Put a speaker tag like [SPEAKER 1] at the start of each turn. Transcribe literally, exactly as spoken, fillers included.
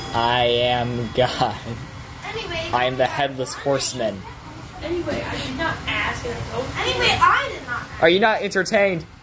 [SPEAKER 1] I am God.
[SPEAKER 2] Anyway,
[SPEAKER 1] I am the headless horseman.
[SPEAKER 3] Anyway, I did not ask. And I don't
[SPEAKER 2] Anyway, I did not.
[SPEAKER 1] Are you not entertained?